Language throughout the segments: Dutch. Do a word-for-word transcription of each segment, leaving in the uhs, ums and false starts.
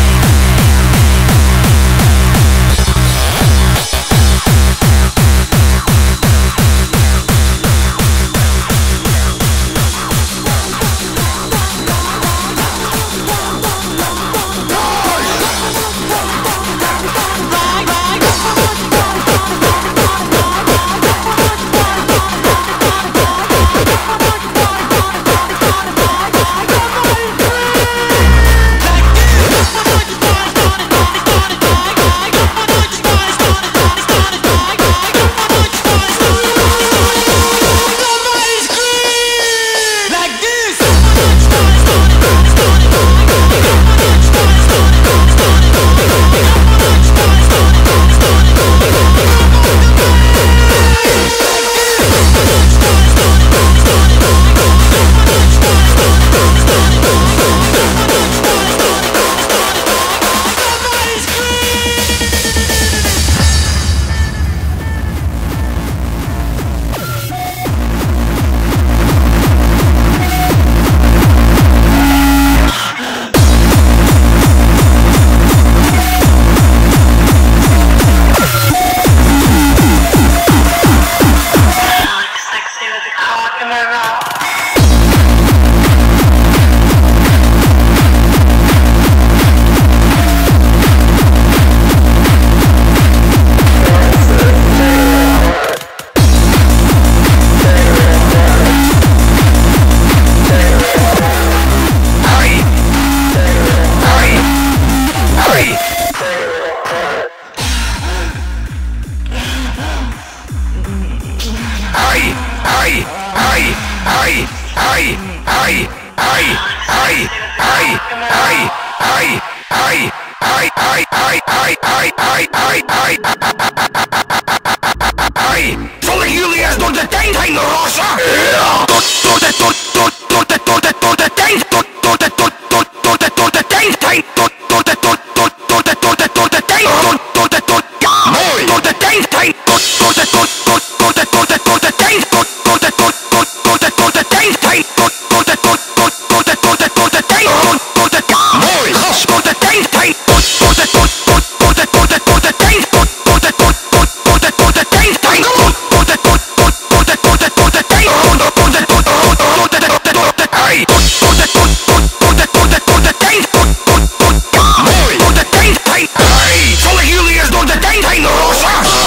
Zal ik jullie eens door de tent heen rossen? Ja! Door de, door, door, door de, door de, door de tent, door, door de, door, door, door de, door de tent heen, door, door de, door, door, door de, door de, door de tent, door, door de, door, ja! Mooi! Door de tent heen, door, door de, door, door, door de, door de, door de tent, door, door de, door, door, door de, door de tent heen, door, door de, door, door, door de, door de, door de tent, door, door de, ja! Mooi! Gas! Door de tent heen, door, door de, door, door, door de, door de, door de tent, door, door de, door, door, door de, door de tent heen, door, door de, door, door, door de, door de, door de tent, door, door de, door, door, door de, door de, door de, hey! Door, door de, door, door, door de, door de, door de tent, door, door, door, ja! Mooi! Door de tent heen, hey! Zal ik jullie eens door de tent heen rossen?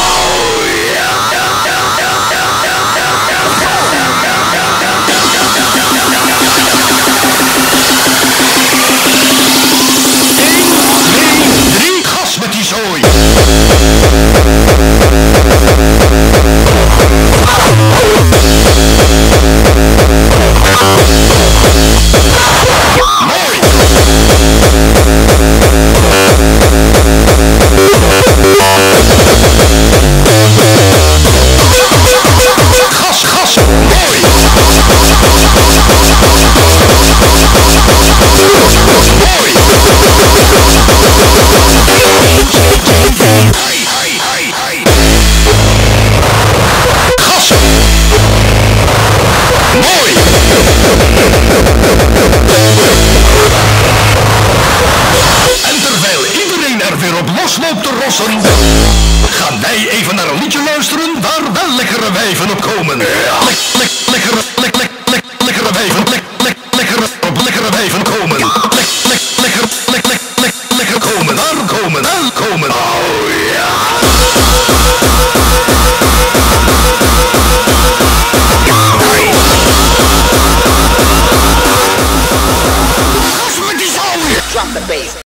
Oh, ja! Drie, gas met die zooi! Gas, gas, mooi! Mooi! Hey, hey, hey, hey! Gas! Mooi! En terwijl iedereen er weer op losloopt te rossen, gaan wij even naar een liedje luisteren waar wel lekkere wijven op komen. Lek, lek, lekkere, lek, lek, lek, lekkere wijven, lek, lek, lekkere, lekkere wijven komen.